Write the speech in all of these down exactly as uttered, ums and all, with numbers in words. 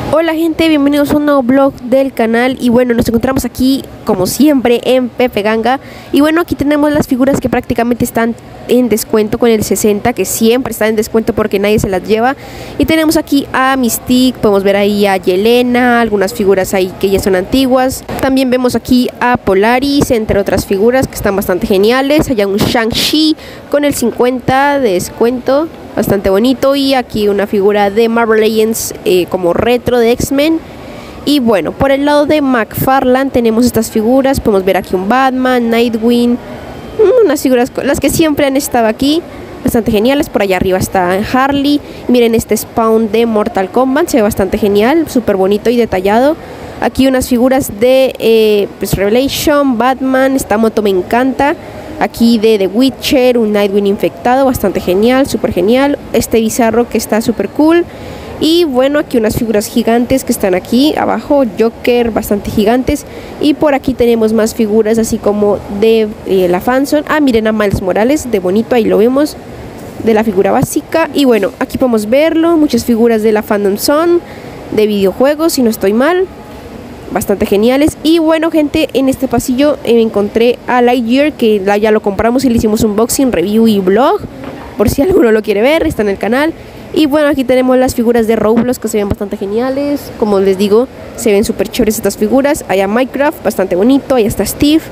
Hola gente, bienvenidos a un nuevo vlog del canal. Y bueno, nos encontramos aquí como siempre en Pepe Ganga. Y bueno, aquí tenemos las figuras que prácticamente están en descuento con el sesenta, que siempre están en descuento porque nadie se las lleva. Y tenemos aquí a Mystique, podemos ver ahí a Yelena, algunas figuras ahí que ya son antiguas. También vemos aquí a Polaris, entre otras figuras que están bastante geniales. Allá un Shang-Chi con el cincuenta de descuento, bastante bonito. Y aquí una figura de Marvel Legends eh, como retro de X-Men. Y bueno, por el lado de McFarlane tenemos estas figuras. Podemos ver aquí un Batman, Nightwing, unas figuras, las que siempre han estado aquí, bastante geniales. Por allá arriba está Harley. Miren este Spawn de Mortal Kombat, se ve bastante genial, súper bonito y detallado. Aquí unas figuras de eh, pues Revelation, Batman, esta moto me encanta. Aquí de The Witcher, un Nightwing infectado, bastante genial, súper genial. Este Bizarro que está súper cool. Y bueno, aquí unas figuras gigantes que están aquí abajo, Joker, bastante gigantes. Y por aquí tenemos más figuras así como de eh, la Fanzone. Ah, miren a Miles Morales, de bonito, ahí lo vemos, de la figura básica. Y bueno, aquí podemos verlo, muchas figuras de la Fandom Zone, de videojuegos, si no estoy mal, bastante geniales. Y bueno gente, en este pasillo eh, encontré a Lightyear, que la, ya lo compramos y le hicimos un unboxing, review y vlog, por si alguno lo quiere ver, está en el canal. Y bueno, aquí tenemos las figuras de Roblox que se ven bastante geniales. Como les digo, se ven súper chéveres estas figuras. Allá Minecraft, bastante bonito, ahí está Steve.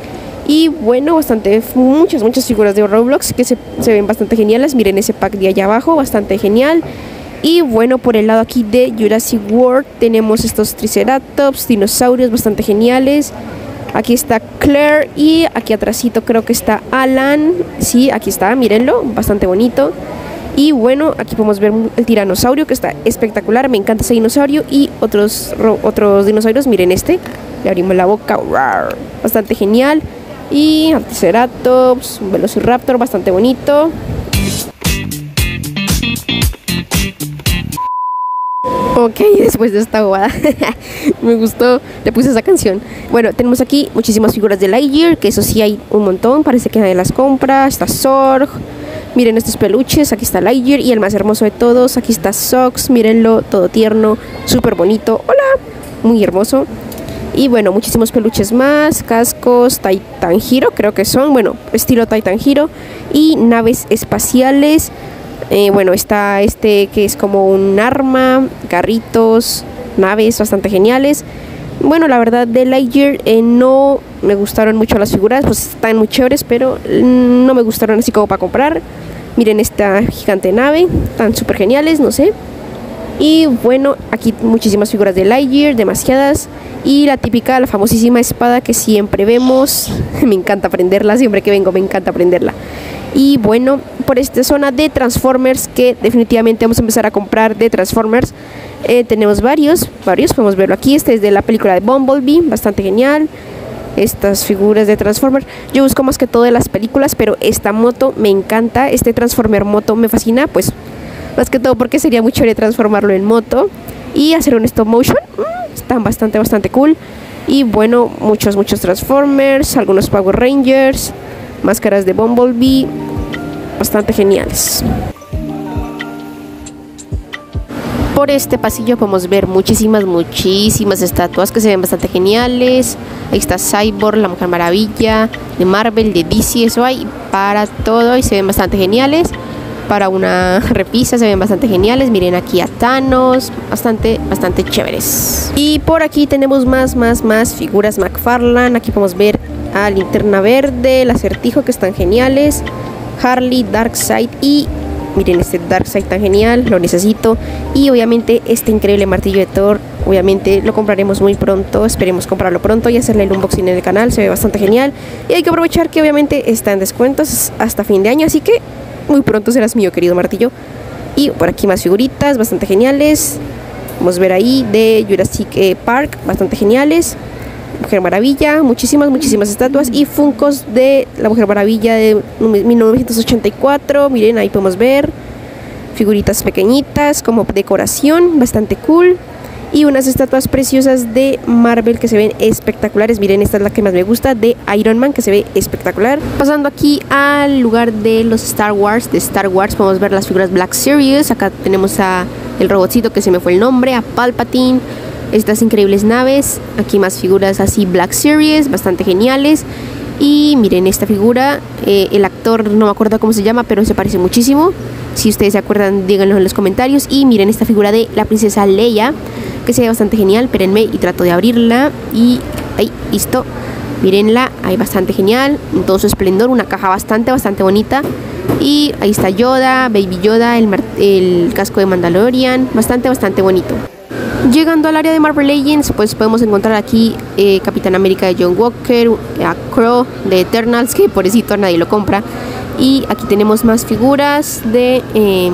Y bueno, bastante, muchas, muchas figuras de Roblox que se, se ven bastante geniales. Miren ese pack de allá abajo, bastante genial. Y bueno, por el lado aquí de Jurassic World tenemos estos Triceratops, dinosaurios bastante geniales. Aquí está Claire y aquí atrásito creo que está Alan. Sí, aquí está, mírenlo, bastante bonito. Y bueno, aquí podemos ver el tiranosaurio que está espectacular, me encanta ese dinosaurio. Y otros, otros dinosaurios, miren este, le abrimos la boca, ¡rar! Bastante genial. Y el Triceratops, un Velociraptor bastante bonito. Ok, después de esta bobada me gustó, le puse esa canción. Bueno, tenemos aquí muchísimas figuras de Lightyear, que eso sí hay un montón, parece que nadie las compra. Está Zorg, miren estos peluches, aquí está Lightyear. Y el más hermoso de todos, aquí está Sox, mírenlo, todo tierno, súper bonito, hola, muy hermoso. Y bueno, muchísimos peluches más, cascos, Titan Hero creo que son, bueno, estilo Titan Hero. Y naves espaciales. Eh, bueno, está este que es como un arma, carritos, naves bastante geniales. Bueno, la verdad de Lightyear eh, no me gustaron mucho las figuras, pues están muy chéveres, pero no me gustaron así como para comprar. Miren esta gigante nave, están súper geniales, no sé. Y bueno, aquí muchísimas figuras de Lightyear, demasiadas. Y la típica, la famosísima espada que siempre vemos, me encanta prenderla, siempre que vengo me encanta prenderla. Y bueno, por esta zona de Transformers, que definitivamente vamos a empezar a comprar de Transformers, eh, tenemos varios, varios, podemos verlo aquí. Este es de la película de Bumblebee, bastante genial. Estas figuras de Transformers, yo busco más que todo de las películas, pero esta moto me encanta, este Transformer moto me fascina, pues más que todo porque sería muy chévere transformarlo en moto y hacer un stop motion. mm, están bastante, bastante cool. Y bueno, muchos, muchos Transformers, algunos Power Rangers, máscaras de Bumblebee, bastante geniales. Por este pasillo podemos ver muchísimas, muchísimas estatuas que se ven bastante geniales. Ahí está Cyborg, la Mujer Maravilla, de Marvel, de D C, eso hay para todo y se ven bastante geniales. Para una repisa se ven bastante geniales. Miren aquí a Thanos, bastante, bastante chéveres. Y por aquí tenemos más, más, más figuras McFarlane. Aquí podemos ver a Linterna Verde, el Acertijo, que están geniales, Harley, Darkseid. Y miren este Darkseid tan genial, lo necesito. Y obviamente este increíble martillo de Thor, obviamente lo compraremos muy pronto, esperemos comprarlo pronto y hacerle el unboxing en el canal, se ve bastante genial. Y hay que aprovechar que obviamente está en descuentos hasta fin de año, así que muy pronto serás mío, querido martillo. Y por aquí más figuritas bastante geniales. Vamos a ver ahí de Jurassic eh, Park, bastante geniales. Mujer Maravilla, muchísimas, muchísimas estatuas y funcos de la Mujer Maravilla de mil novecientos ochenta y cuatro. Miren, ahí podemos ver figuritas pequeñitas como decoración, bastante cool. Y unas estatuas preciosas de Marvel que se ven espectaculares. Miren, esta es la que más me gusta, de Iron Man, que se ve espectacular. Pasando aquí al lugar de los Star Wars, de Star Wars, podemos ver las figuras Black Series. Acá tenemos a el robotcito que se me fue el nombre, a Palpatine, estas increíbles naves. Aquí más figuras así Black Series, bastante geniales. Y miren esta figura, eh, el actor no me acuerdo cómo se llama, pero se parece muchísimo. Si ustedes se acuerdan, díganlo en los comentarios. Y miren esta figura de la princesa Leia, que se ve bastante genial. Espérenme y trato de abrirla. Y ahí, listo. Mírenla, ahí bastante genial, en todo su esplendor, una caja bastante, bastante bonita. Y ahí está Yoda, Baby Yoda, el, el casco de Mandalorian, bastante, bastante bonito. Llegando al área de Marvel Legends, pues podemos encontrar aquí eh, Capitán América de John Walker, a Crow de Eternals, que pobrecito nadie lo compra. Y aquí tenemos más figuras de eh,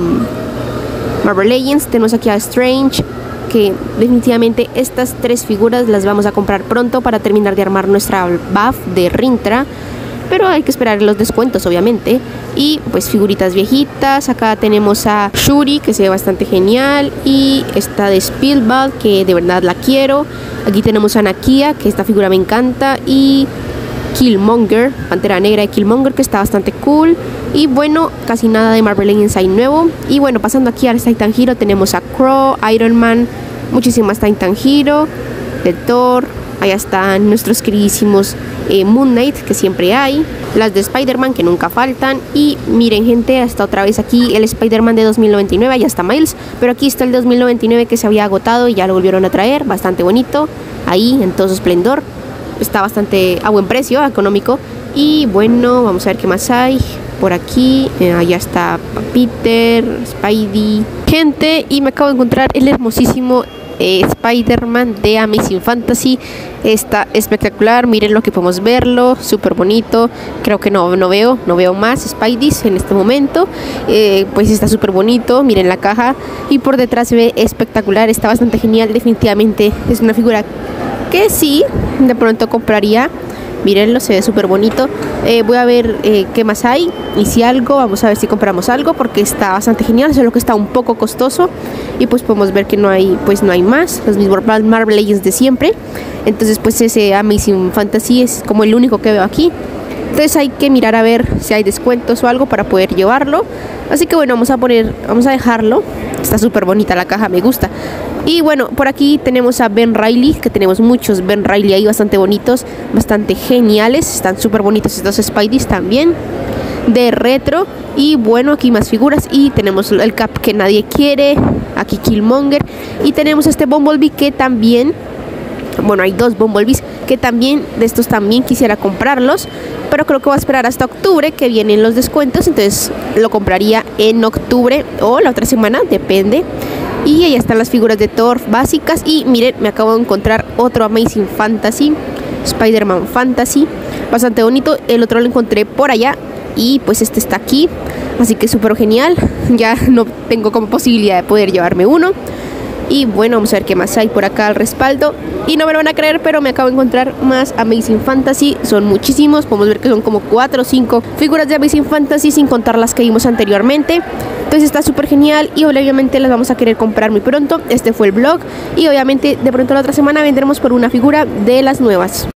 Marvel Legends, tenemos aquí a Strange, que definitivamente estas tres figuras las vamos a comprar pronto para terminar de armar nuestra buff de Rintra, pero hay que esperar los descuentos obviamente. Y pues figuritas viejitas, acá tenemos a Shuri, que se ve bastante genial, y esta de Spielberg, que de verdad la quiero. Aquí tenemos a Nakia, que esta figura me encanta, y Killmonger, Pantera Negra de Killmonger, que está bastante cool. Y bueno, casi nada de Marvel Legends hay nuevo. Y bueno, pasando aquí a Titan Hero, tenemos a Crow, Iron Man, muchísimas Titan Hero, de Thor. Allá están nuestros queridísimos eh, Moon Knight, que siempre hay, las de Spider-Man, que nunca faltan. Y miren gente, hasta otra vez aquí el Spider-Man de dos mil noventa y nueve, allá está Miles, pero aquí está el dos mil noventa y nueve que se había agotado y ya lo volvieron a traer, bastante bonito, ahí en todo su esplendor. Está bastante a buen precio, económico. Y bueno, vamos a ver qué más hay por aquí. Eh, allá está Peter, Spidey, gente. Y me acabo de encontrar el hermosísimo eh, Spider-Man de Amazing Fantasy. Está espectacular, miren lo que podemos verlo, súper bonito. Creo que no, no veo, no veo más Spideys en este momento. Eh, pues está súper bonito, miren la caja. Y por detrás se ve espectacular, está bastante genial. Definitivamente es una figura que sí, de pronto compraría. Mírenlo, se ve súper bonito. Eh, voy a ver eh, qué más hay. Y si algo, vamos a ver si compramos algo, porque está bastante genial, solo que está un poco costoso. Y pues podemos ver que no hay, pues no hay más. Los mismos Marvel Legends de siempre. Entonces pues ese Amazing Fantasy es como el único que veo aquí. Entonces hay que mirar a ver si hay descuentos o algo para poder llevarlo. Así que bueno, vamos a poner, vamos a dejarlo. Está súper bonita la caja, me gusta. Y bueno, por aquí tenemos a Ben Reilly, que tenemos muchos Ben Reilly ahí bastante bonitos, bastante geniales. Están súper bonitos estos Spideys también, de retro. Y bueno, aquí más figuras. Y tenemos el Cap que nadie quiere, aquí Killmonger. Y tenemos este Bumblebee que también, bueno, hay dos Bumblebees que también, de estos también quisiera comprarlos, pero creo que voy a esperar hasta octubre, que vienen los descuentos. Entonces lo compraría en octubre o la otra semana, depende. Y ahí están las figuras de Thor básicas. Y miren, me acabo de encontrar otro Amazing Fantasy, Spider-Man Fantasy, bastante bonito. El otro lo encontré por allá y pues este está aquí, así que súper genial. Ya no tengo como posibilidad de poder llevarme uno. Y bueno, vamos a ver qué más hay por acá al respaldo. Y no me lo van a creer, pero me acabo de encontrar más Amazing Fantasy. Son muchísimos, podemos ver que son como cuatro o cinco figuras de Amazing Fantasy, sin contar las que vimos anteriormente. Entonces está súper genial y obviamente las vamos a querer comprar muy pronto. Este fue el vlog y obviamente de pronto la otra semana vendremos por una figura de las nuevas.